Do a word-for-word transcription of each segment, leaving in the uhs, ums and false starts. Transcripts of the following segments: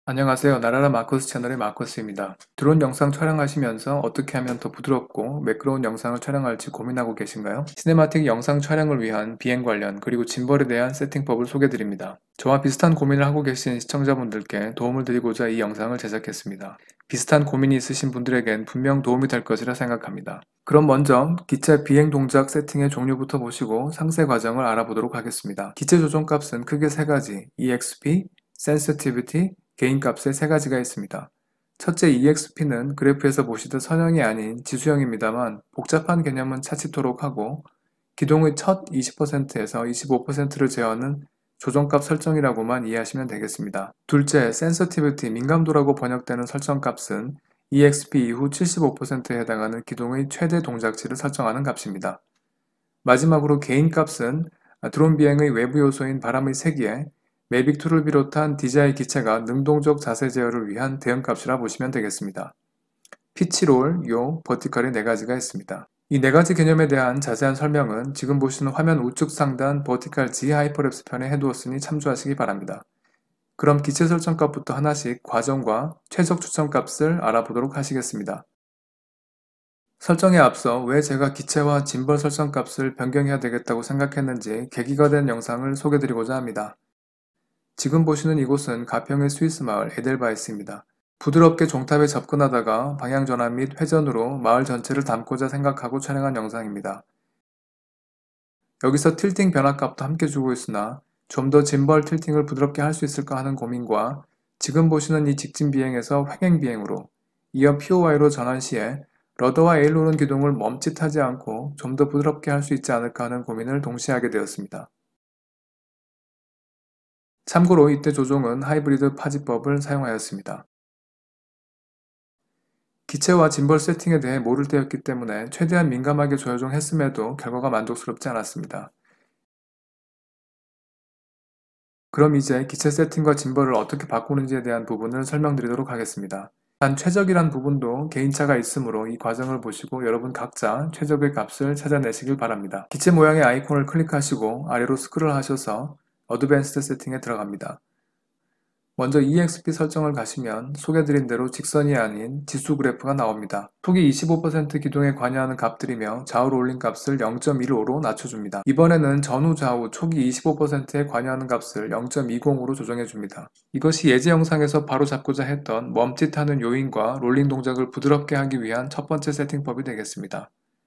안녕하세요. 나라라 마커스 채널의 마커스입니다. 드론 영상 촬영하시면서 어떻게 하면 더 부드럽고 매끄러운 영상을 촬영할지 고민하고 계신가요? 시네마틱 영상 촬영을 위한 비행 관련 그리고 짐벌에 대한 세팅법을 소개드립니다. 저와 비슷한 고민을 하고 계신 시청자분들께 도움을 드리고자 이 영상을 제작했습니다. 비슷한 고민이 있으신 분들에겐 분명 도움이 될 것이라 생각합니다. 그럼 먼저 기체 비행 동작 세팅의 종류부터 보시고 상세 과정을 알아보도록 하겠습니다. 기체 조정 값은 크게 세 가지, 이엑스피, Sensitivity, 개인 값에 세 가지가 있습니다. 첫째 이엑스피는 그래프에서 보시듯 선형이 아닌 지수형입니다만 복잡한 개념은 차치토록 하고 기동의 첫 이십 퍼센트에서 이십오 퍼센트를 제어하는 조정값 설정이라고만 이해하시면 되겠습니다. 둘째, Sensitivity, 민감도라고 번역되는 설정값은 이엑스피 이후 칠십오 퍼센트에 해당하는 기동의 최대 동작치를 설정하는 값입니다. 마지막으로 개인 값은 드론 비행의 외부 요소인 바람의 세기에 매빅이를 비롯한 디제이 기체가 능동적 자세 제어를 위한 대응값이라 보시면 되겠습니다. 피치, 롤, 요, 버티컬의 네 가지가 있습니다. 이 네 가지 개념에 대한 자세한 설명은 지금 보시는 화면 우측 상단 버티컬 G 하이퍼랩스 편에 해두었으니 참조하시기 바랍니다. 그럼 기체 설정값부터 하나씩 과정과 최적 추천값을 알아보도록 하시겠습니다. 설정에 앞서 왜 제가 기체와 짐벌 설정값을 변경해야 되겠다고 생각했는지 계기가 된 영상을 소개드리고자 합니다. 지금 보시는 이곳은 가평의 스위스 마을 에델바이스입니다. 부드럽게 종탑에 접근하다가 방향 전환 및 회전으로 마을 전체를 담고자 생각하고 촬영한 영상입니다. 여기서 틸팅 변화값도 함께 주고 있으나 좀 더 짐벌 틸팅을 부드럽게 할 수 있을까 하는 고민과 지금 보시는 이 직진 비행에서 횡행 비행으로 이어 피오와이로 전환 시에 러더와 에일로론 기동을 멈칫하지 않고 좀 더 부드럽게 할 수 있지 않을까 하는 고민을 동시에 하게 되었습니다. 참고로 이때 조종은 하이브리드 파지법을 사용하였습니다. 기체와 짐벌 세팅에 대해 모를 때였기 때문에 최대한 민감하게 조정했음에도 결과가 만족스럽지 않았습니다. 그럼 이제 기체 세팅과 짐벌을 어떻게 바꾸는지에 대한 부분을 설명드리도록 하겠습니다. 단 최적이란 부분도 개인차가 있으므로 이 과정을 보시고 여러분 각자 최적의 값을 찾아내시길 바랍니다. 기체 모양의 아이콘을 클릭하시고 아래로 스크롤 하셔서 어드밴스드 세팅에 들어갑니다. 먼저 이엑스피 설정을 가시면 소개드린 대로 직선이 아닌 지수 그래프가 나옵니다. 초기 이십오 퍼센트 기동에 관여하는 값들이며 좌우로 올린 값을 영 점 일오로 낮춰줍니다. 이번에는 전후 좌우 초기 이십오 퍼센트에 관여하는 값을 영 점 이공으로 조정해줍니다. 이것이 예제 영상에서 바로 잡고자 했던 멈칫하는 요인과 롤링 동작을 부드럽게 하기 위한 첫 번째 세팅법이 되겠습니다.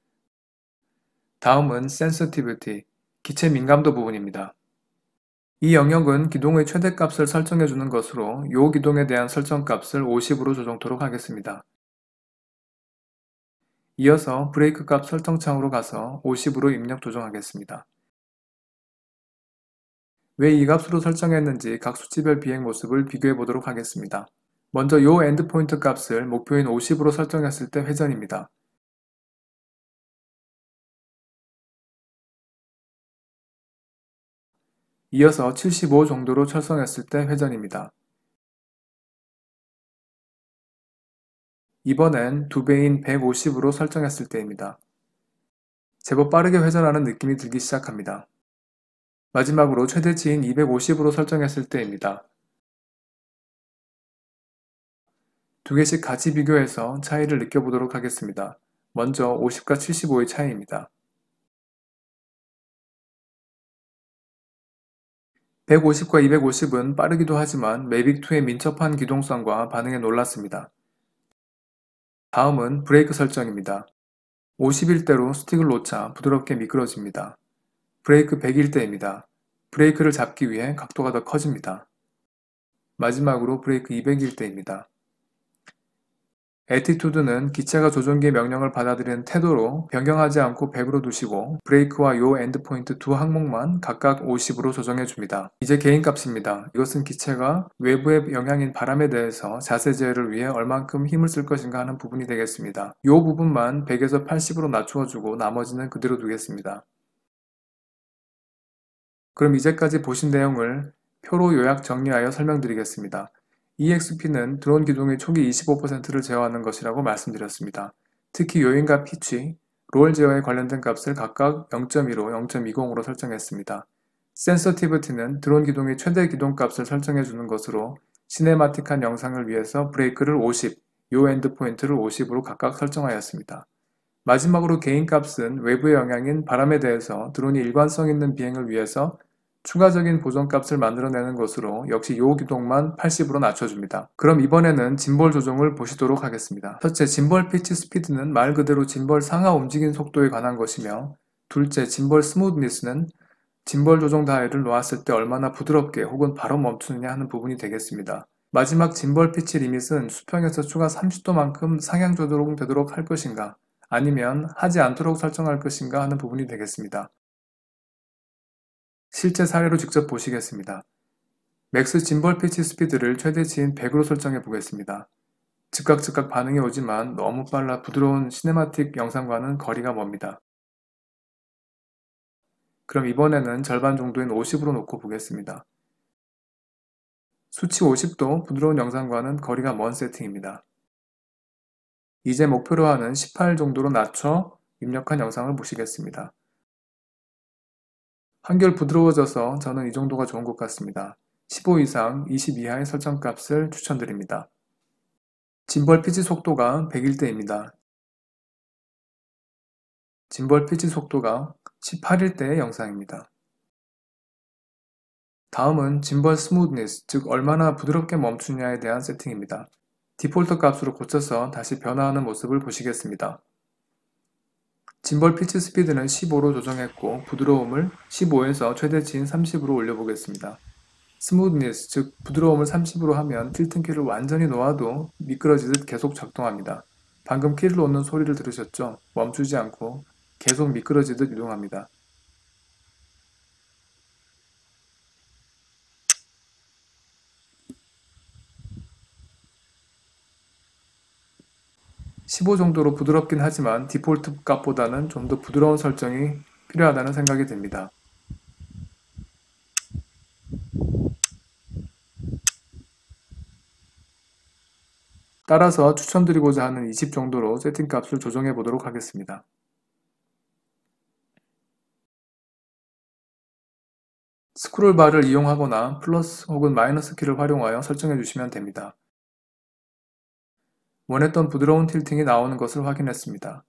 다음은 Sensitivity, 기체 민감도 부분입니다. 이 영역은 기동의 최대값을 설정해주는 것으로 요 기동에 대한 설정값을 오십으로 조정토록 하겠습니다. 이어서 브레이크 값 설정창으로 가서 오십으로 입력 조정하겠습니다. 왜 이 값으로 설정했는지 각 수치별 비행 모습을 비교해 보도록 하겠습니다. 먼저 요 엔드포인트 값을 목표인 오십으로 설정했을 때 회전입니다. 이어서 칠십오 정도로 설정했을 때 회전입니다. 이번엔 두 배인 백오십으로 설정했을 때입니다. 제법 빠르게 회전하는 느낌이 들기 시작합니다. 마지막으로 최대치인 이백오십으로 설정했을 때입니다. 두 개씩 같이 비교해서 차이를 느껴보도록 하겠습니다. 먼저 오십과 칠십오의 차이입니다. 백오십과 이백오십은 빠르기도 하지만 매빅이의 민첩한 기동성과 반응에 놀랐습니다. 다음은 브레이크 설정입니다. 오십일 대로 스틱을 놓자 부드럽게 미끄러집니다. 브레이크 백일 때입니다. 브레이크를 잡기 위해 각도가 더 커집니다. 마지막으로 브레이크 이백일 때입니다. 애티튜드는 기체가 조종기의 명령을 받아들이는 태도로 변경하지 않고 백으로 두시고 브레이크와 요 엔드포인트 두 항목만 각각 오십으로 조정해 줍니다. 이제 개인값입니다. 이것은 기체가 외부의 영향인 바람에 대해서 자세 제어를 위해 얼만큼 힘을 쓸 것인가 하는 부분이 되겠습니다. 요 부분만 백에서 팔십으로 낮추어 주고 나머지는 그대로 두겠습니다. 그럼 이제까지 보신 내용을 표로 요약 정리하여 설명드리겠습니다. 이엑스피는 드론 기동의 초기 이십오 퍼센트를 제어하는 것이라고 말씀드렸습니다. 특히 요인과 피치, 롤 제어에 관련된 값을 각각 영 점 일오, 영 점 이공으로 설정했습니다. Sensitivity는 드론 기동의 최대 기동값을 설정해주는 것으로 시네마틱한 영상을 위해서 브레이크를 오십, 요 엔드 포인트를 오십으로 각각 설정하였습니다. 마지막으로 개인값은 외부의 영향인 바람에 대해서 드론이 일관성 있는 비행을 위해서 추가적인 보정값을 만들어내는 것으로 역시 요 기동만 팔십으로 낮춰줍니다. 그럼 이번에는 짐벌 조정을 보시도록 하겠습니다. 첫째, 짐벌 피치 스피드는 말 그대로 짐벌 상하 움직임 속도에 관한 것이며, 둘째, 짐벌 스무드니스는 짐벌 조정 다이를 놓았을 때 얼마나 부드럽게 혹은 바로 멈추느냐 하는 부분이 되겠습니다. 마지막 짐벌 피치 리밋은 수평에서 추가 삼십 도만큼 상향 조정되도록 할 것인가, 아니면 하지 않도록 설정할 것인가 하는 부분이 되겠습니다. 실제 사례로 직접 보시겠습니다. 맥스 짐벌 피치 스피드를 최대치인 백으로 설정해 보겠습니다. 즉각 즉각 반응이 오지만 너무 빨라 부드러운 시네마틱 영상과는 거리가 멉니다. 그럼 이번에는 절반 정도인 오십으로 놓고 보겠습니다. 수치 오십도 부드러운 영상과는 거리가 먼 세팅입니다. 이제 목표로 하는 십팔 정도로 낮춰 입력한 영상을 보시겠습니다. 한결 부드러워져서 저는 이 정도가 좋은 것 같습니다. 십오 이상 이십 이하의 설정값을 추천드립니다. 짐벌 피치 속도가 백일 때입니다. 짐벌 피치 속도가 십팔일 때의 영상입니다. 다음은 짐벌 스무드니스, 즉 얼마나 부드럽게 멈추냐에 대한 세팅입니다. 디폴트 값으로 고쳐서 다시 변화하는 모습을 보시겠습니다. 짐벌 피치 스피드는 십오로 조정했고 부드러움을 십오에서 최대치인 삼십으로 올려보겠습니다. 스무드니스, 즉 부드러움을 삼십으로 하면 틸튼 키를 완전히 놓아도 미끄러지듯 계속 작동합니다. 방금 키를 놓는 소리를 들으셨죠? 멈추지 않고 계속 미끄러지듯 이동합니다. 십오 정도로 부드럽긴 하지만 디폴트 값보다는 좀 더 부드러운 설정이 필요하다는 생각이 듭니다. 따라서 추천드리고자 하는 이십 정도로 세팅값을 조정해 보도록 하겠습니다. 스크롤바를 이용하거나 플러스 혹은 마이너스 키를 활용하여 설정해 주시면 됩니다. 원했던 부드러운 틸팅이 나오는 것을 확인했습니다.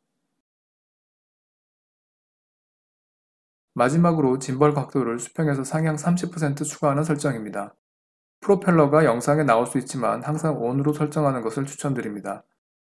마지막으로 짐벌 각도를 수평에서 상향 삼십 퍼센트 추가하는 설정입니다. 프로펠러가 영상에 나올 수 있지만 항상 온으로 설정하는 것을 추천드립니다.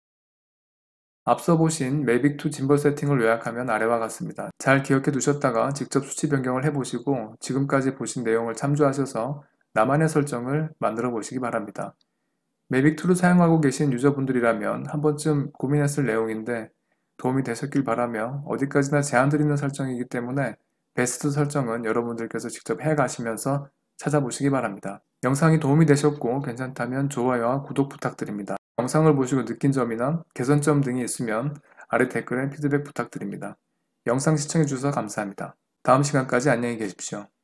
앞서 보신 매빅 투 짐벌 세팅을 요약하면 아래와 같습니다. 잘 기억해 두셨다가 직접 수치 변경을 해보시고 지금까지 보신 내용을 참조하셔서 나만의 설정을 만들어 보시기 바랍니다. 매빅 투를 사용하고 계신 유저분들이라면 한 번쯤 고민했을 내용인데 도움이 되셨길 바라며, 어디까지나 제한드리는 설정이기 때문에 베스트 설정은 여러분들께서 직접 해가시면서 찾아보시기 바랍니다. 영상이 도움이 되셨고 괜찮다면 좋아요와 구독 부탁드립니다. 영상을 보시고 느낀 점이나 개선점 등이 있으면 아래 댓글에 피드백 부탁드립니다. 영상 시청해주셔서 감사합니다. 다음 시간까지 안녕히 계십시오.